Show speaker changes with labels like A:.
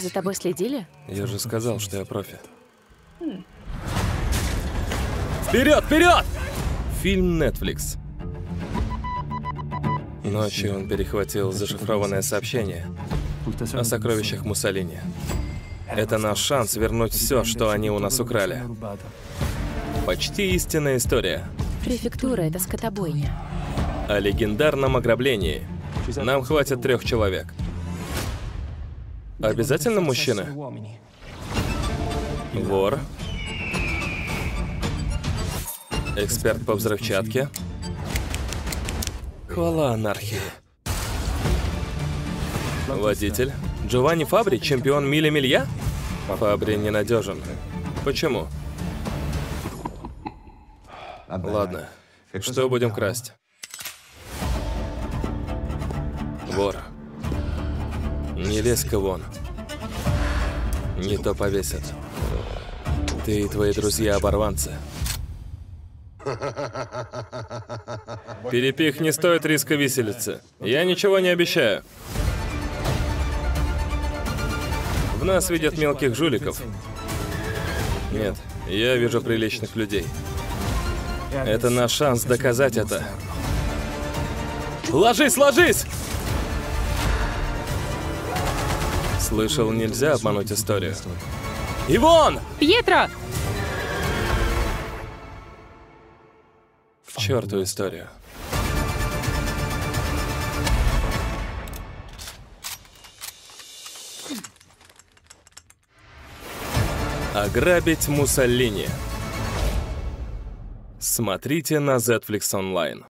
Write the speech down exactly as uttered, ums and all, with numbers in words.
A: За тобой следили?
B: Я же сказал, что я профи. Вперед, вперед! Фильм Netflix. Ночью он перехватил зашифрованное сообщение о сокровищах Муссолини. Это наш шанс вернуть все, что они у нас украли. Почти истинная история.
A: Префектура — это скотобойня.
B: О легендарном ограблении. Нам хватит трех человек. Обязательно мужчина? Вор. Эксперт по взрывчатке. Хвала анархии. Водитель. Джованни Фабри, чемпион миля-милья? Фабри ненадежен. Почему? Ладно. Что будем красть? Вор. Не лезь-ка вон. Не то повесят. Ты и твои друзья оборванцы. Перепих не стоит риска виселицы. Я ничего не обещаю. В нас видят мелких жуликов. Нет, я вижу приличных людей. Это наш шанс доказать это. Ложись, ложись! Слышал, нельзя обмануть историю. Ивон!
A: Пьетро!
B: К черту историю. Ограбить Муссолини. Смотрите на Netflix онлайн.